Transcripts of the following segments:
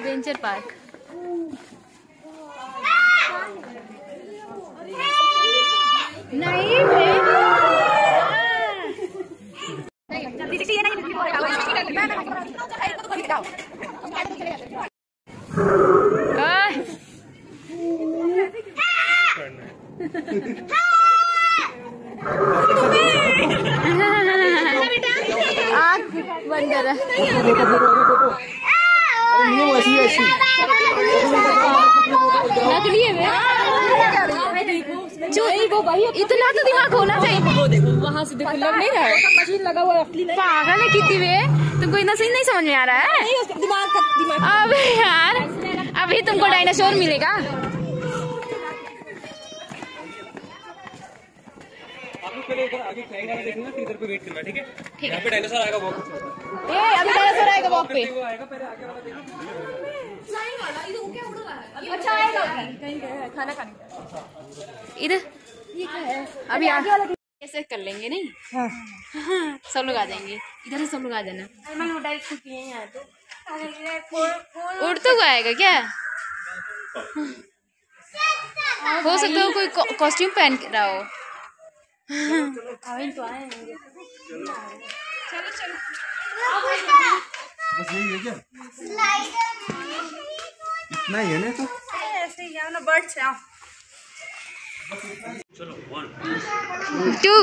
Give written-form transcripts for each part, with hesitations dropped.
Adventure park. नहीं बंदर नकली है इतना तो दिमाग होना चाहिए। वहाँ से देखो लग नहीं रहा है, मशीन लगा हुआ असली नहीं। पागल है कितनी वे, तुमको इतना सही नहीं समझ में आ रहा है। नहीं उसका दिमाग अबे यार अभी तुमको डायनासोर मिलेगा। आगे देखना, इधर पे वेट करना, ठीक है? यहाँ पे डायनासोर आएगा वॉक। अभी डायनासोर आएगा वॉक पे। वो आएगा पहले आगे वाला देखो। अच्छा आएगा कहीं गया खाना खाने इधर अभी आगे ऐसे कर लेंगे नहीं। हाँ। सब लोग आ जाएंगे, इधर से सब लोग आ जाना। उड़ते हुए आएगा क्या? हो सकता है कोई कॉस्ट्यूम पहन के रहा हो। तो आएंगे। चलो चलो बस यही है क्या? इतना ही है ना? तो ऐसे ही ना बर्ड से आओ। चलो 1 2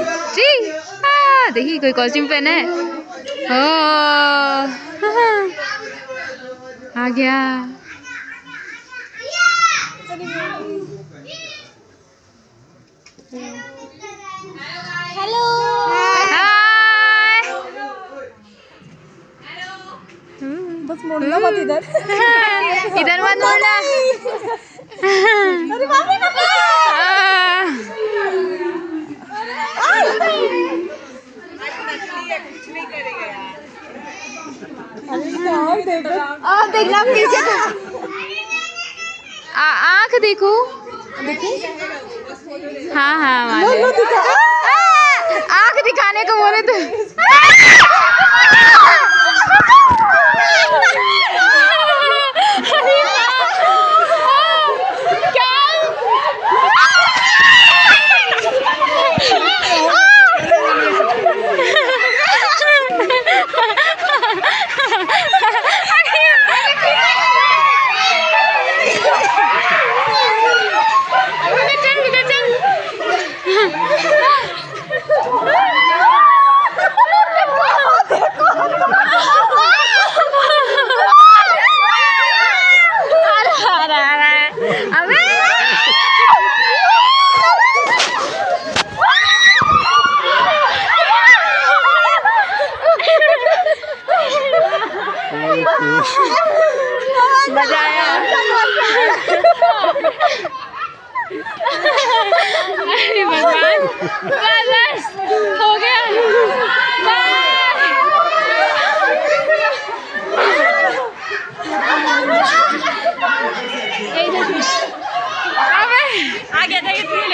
3 देखिए कोई कॉस्ट्यूम पहना है। आ गया। Hello hi. बस मुड़ना मत इधर। इधर मत मुड़ना। अरे बाप रे देखना पीछे आँख देखो। हाँ हाँ आँख दिखाने को बोले तो मजा आया। अरे भगवान बस हो गया। आ गया था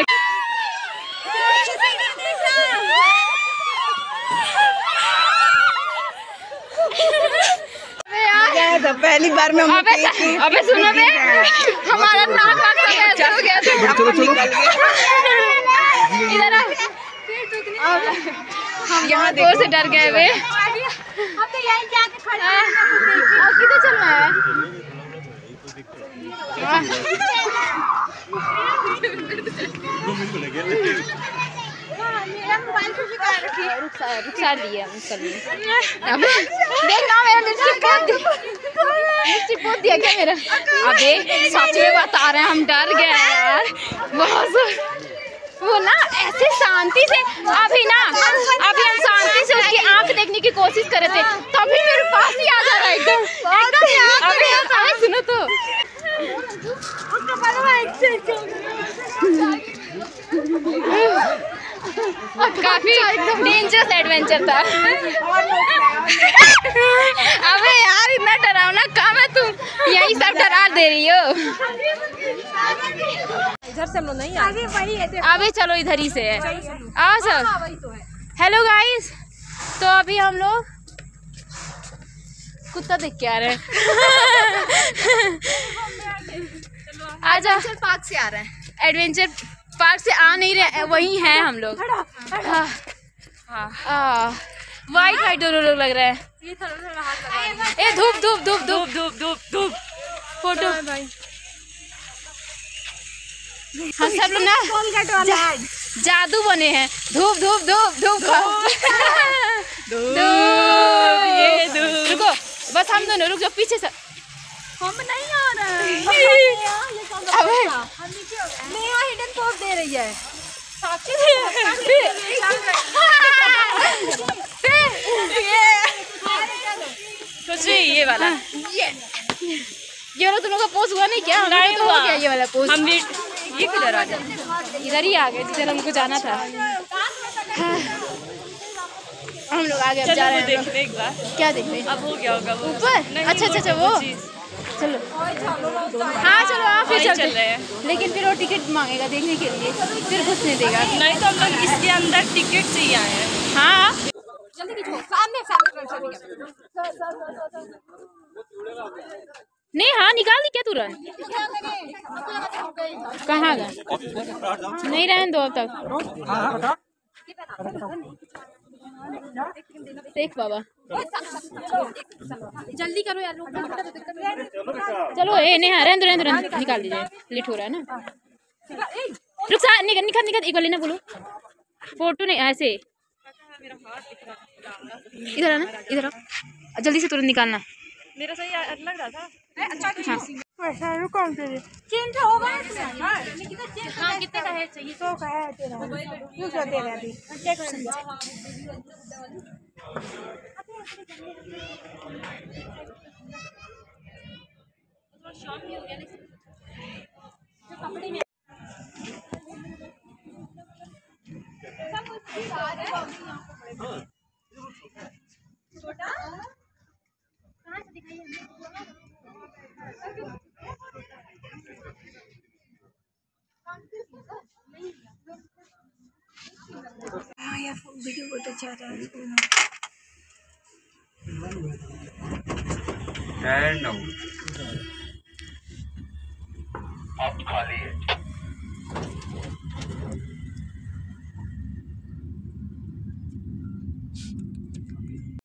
तो पहली बार में अबे सुनो बे हमारा नाक ऐसा हो गया इधर हम यहाँ दूर से डर गए वे। अब तो यहीं जाके खड़े हैं। किधर चलना है? मेरा मोबाइल को भी काट रखी है। रुखसा लिया अबे देखना मेरा लिपस्टिक पोत दिया क्या मेरा? अबे सच में बता रहे हैं हम डर गए यार बहुत। वो ना ऐसे शांति से अभी हम शांति से उसकी आंख देखने की कोशिश कर रहे थे तभी मेरे पास ही आ जा रहा है एकदम। अबे सुनो तो काफी डेंजरस एडवेंचर था। अबे यार इतना डरावना काम है, तुम यही सब डरा दे रही हो। इधर से हम लोग नहीं आगे वही है। अबे चलो इधर ही से है। आओ सब। हेलो गाइस, तो अभी हम लोग कुत्ता देख के आ रहे हैं। आजा पार्क से आ रहे हैं, एडवेंचर पार्क से आ नहीं रहे, वही हैं हम लोग। वाइट वाइट दोनों लोग लग रहे हैं। ए धूप धूप धूप धूप धूप धूप धूप फोटो हम सब लोग ना जादू बने हैं। धूप धूप धूप धूप रुको बस हम दोनों रुक जाओ पीछे से। हम नहीं आ रहे हैं। हिडन पोज दे रही है। कुछ ये वाला ये वाला तुम लोग का पोज हुआ नहीं क्या? नहीं तो हुआ क्या ये वाला पोज? हम भी ये किधर आ गए? इधर ही आ गए जिधर हमको जाना था। हम लोग आगे अब जा रहे हैं। देखते एक बार क्या देखते? अब हो गया होगा ऊपर। अच्छा अच्छा अच्छा वो चलो हाँ चलो हाँ फिर चल रहे हैं। लेकिन फिर वो टिकट मांगेगा देखने के लिए, फिर घुसने देगा नहीं। तो हम लोग इसके अंदर टिकट से ही आए हैं। हाँ नहीं हाँ निकाल दी क्या तुरंत? कहाँ गए? नहीं रहने दो अब तक। देख बाबा जल्दी करो यार। चलो ए नेहा रहने दो निकाल दीजिए, लेट हो रहा है ना। रुक सा निकाल एक बार लेना बोलो। फोटो नहीं ऐसे इधर आना, इधर आओ जल्दी से तुरंत निकालना। मेरा सही लग रहा था। अच्छा कौन से चेंज होगा इसमें। हाँ कितने का है चाहिए? 100 का है तेरा। क्यों क्या दे रहा है अभी? शॉप भी हो गया जो कपड़े में छोटा कहाँ से दिखाइए? हाँ यार वीडियो बहुत अच्छा आता है। अब खाली है।